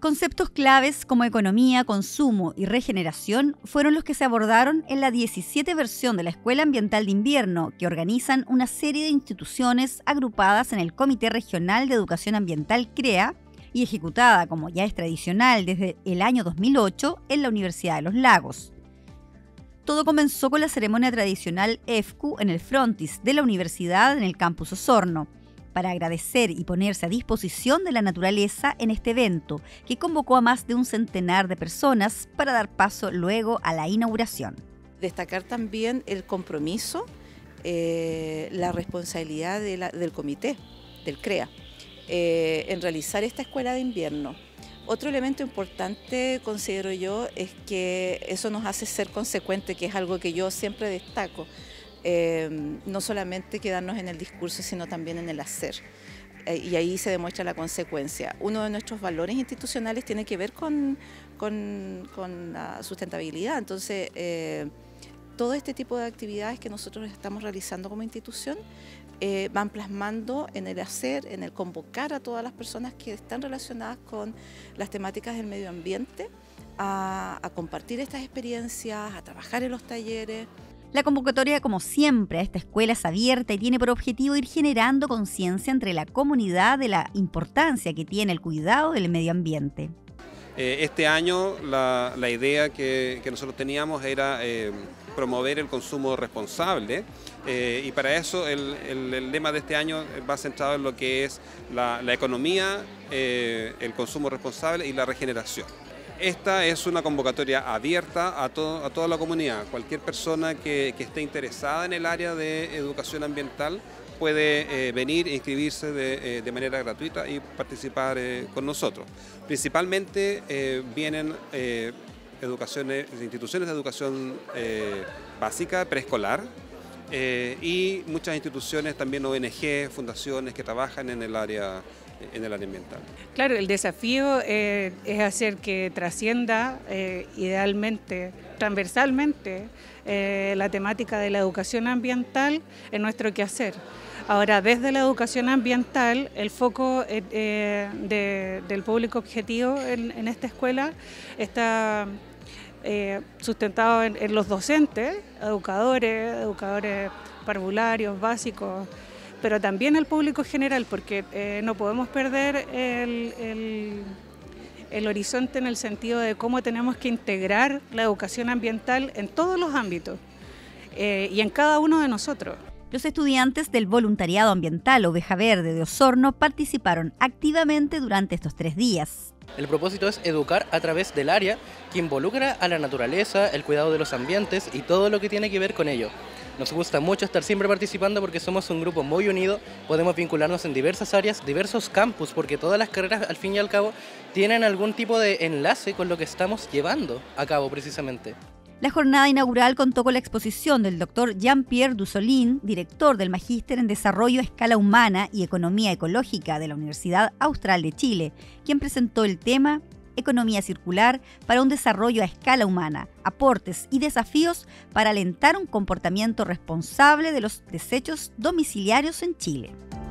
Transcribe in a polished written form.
Conceptos claves como economía, consumo y regeneración fueron los que se abordaron en la 17 versión de la Escuela Ambiental de Invierno, que organizan una serie de instituciones agrupadas en el Comité Regional de Educación Ambiental CREA y ejecutada, como ya es tradicional desde el año 2008, en la Universidad de los Lagos. Todo comenzó con la ceremonia tradicional EFCU en el frontis de la universidad en el campus Osorno, para agradecer y ponerse a disposición de la naturaleza en este evento, que convocó a más de un centenar de personas para dar paso luego a la inauguración. Destacar también el compromiso, la responsabilidad del comité, del CREA, en realizar esta escuela de invierno. Otro elemento importante, considero yo, es que eso nos hace ser consecuentes, que es algo que yo siempre destaco. No solamente quedarnos en el discurso, sino también en el hacer. Y ahí se demuestra la consecuencia. Uno de nuestros valores institucionales tiene que ver con la sustentabilidad. Entonces, todo este tipo de actividades que nosotros estamos realizando como institución van plasmando en el hacer, en el convocar a todas las personas que están relacionadas con las temáticas del medio ambiente a compartir estas experiencias, a trabajar en los talleres. La convocatoria, como siempre, a esta escuela es abierta y tiene por objetivo ir generando conciencia entre la comunidad de la importancia que tiene el cuidado del medio ambiente. Este año la idea que nosotros teníamos era promover el consumo responsable y para eso el lema de este año va centrado en lo que es la economía, el consumo responsable y la regeneración. Esta es una convocatoria abierta a toda la comunidad. Cualquier persona que esté interesada en el área de educación ambiental puede venir e inscribirse de manera gratuita y participar con nosotros. Principalmente vienen instituciones de educación básica, preescolar, y muchas instituciones, también ONG, fundaciones que trabajan en el área ambiental. Claro, el desafío es hacer que trascienda idealmente, transversalmente, la temática de la educación ambiental en nuestro quehacer. Ahora, desde la educación ambiental, el foco del público objetivo en esta escuela está sustentado en los docentes, educadores parvularios, básicos, pero también el público general, porque no podemos perder el horizonte en el sentido de cómo tenemos que integrar la educación ambiental en todos los ámbitos y en cada uno de nosotros. Los estudiantes del Voluntariado Ambiental Oveja Verde de Osorno participaron activamente durante estos 3 días. El propósito es educar a través del área que involucra a la naturaleza, el cuidado de los ambientes y todo lo que tiene que ver con ello. Nos gusta mucho estar siempre participando porque somos un grupo muy unido, podemos vincularnos en diversas áreas, diversos campus, porque todas las carreras al fin y al cabo tienen algún tipo de enlace con lo que estamos llevando a cabo precisamente. La jornada inaugural contó con la exposición del Dr. Jean-Pierre Dussolin, director del Magíster en Desarrollo a Escala Humana y Economía Ecológica de la Universidad Austral de Chile, quien presentó el tema Economía Circular para un desarrollo a escala humana, aportes y desafíos para alentar un comportamiento responsable de los desechos domiciliarios en Chile.